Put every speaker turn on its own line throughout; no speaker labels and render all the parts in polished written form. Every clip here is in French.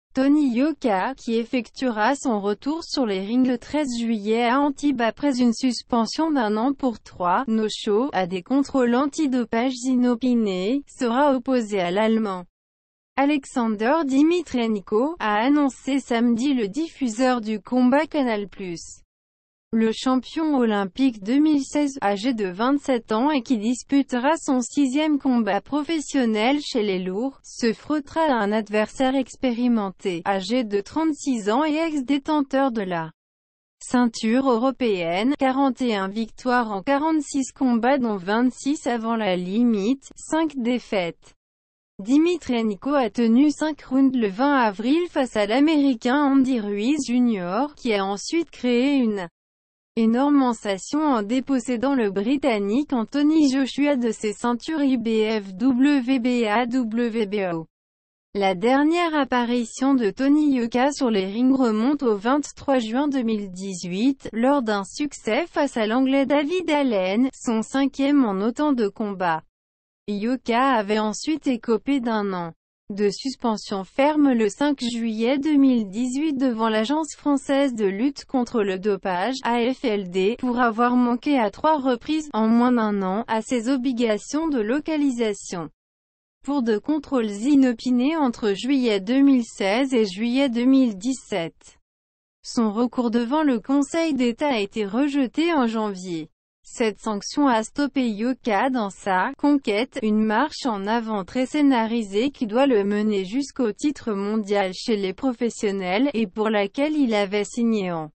Tony Yoka, qui effectuera son retour sur les rings le 13 juillet à Antibes après une suspension d'1 an pour 3 no-shows à des contrôles antidopage inopinés, sera opposé à l'Allemand Alexander Dimitrienko, a annoncé samedi le diffuseur du combat Canal+. Le champion olympique 2016, âgé de 27 ans et qui disputera son 6e combat professionnel chez les lourds, se frottera à un adversaire expérimenté, âgé de 36 ans et ex-détenteur de la ceinture européenne, 41 victoires en 46 combats dont 26 avant la limite, 5 défaites. Dimitrienko a tenu 5 rounds le 20 avril face à l'Américain Andy Ruiz Jr., qui a ensuite créé une énorme sensation en dépossédant le Britannique Anthony Joshua de ses ceintures IBF, WBA, WBO. La dernière apparition de Tony Yoka sur les rings remonte au 23 juin 2018, lors d'un succès face à l'Anglais David Allen, son 5e en autant de combats. Yoka avait ensuite écopé d'1 an de suspension ferme le 5 juillet 2018 devant l'Agence française de lutte contre le dopage, AFLD, pour avoir manqué à 3 reprises, en moins d'1 an, à ses obligations de localisation pour de contrôles inopinés entre juillet 2016 et juillet 2017. Son recours devant le Conseil d'État a été rejeté en janvier. Cette sanction a stoppé Yoka dans sa conquête, une marche en avant très scénarisée qui doit le mener jusqu'au titre mondial chez les professionnels, et pour laquelle il avait signé en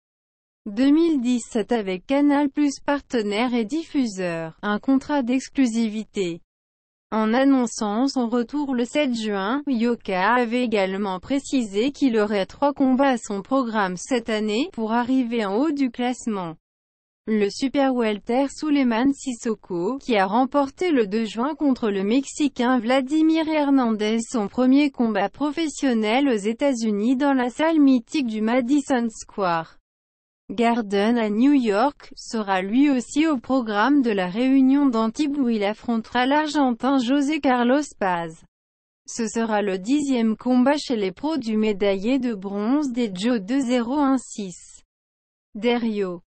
2017 avec Canal+, partenaire et diffuseur, un contrat d'exclusivité. En annonçant son retour le 7 juin, Yoka avait également précisé qu'il aurait 3 combats à son programme cette année, pour arriver en haut du classement. Le super welter Souleymane Sissoko, qui a remporté le 2 juin contre le Mexicain Vladimir Hernandez son premier combat professionnel aux États-Unis dans la salle mythique du Madison Square Garden à New York, sera lui aussi au programme de la réunion d'Antibes où il affrontera l'Argentin José Carlos Paz. Ce sera le 10e combat chez les pros du médaillé de bronze des JO 2016. Dario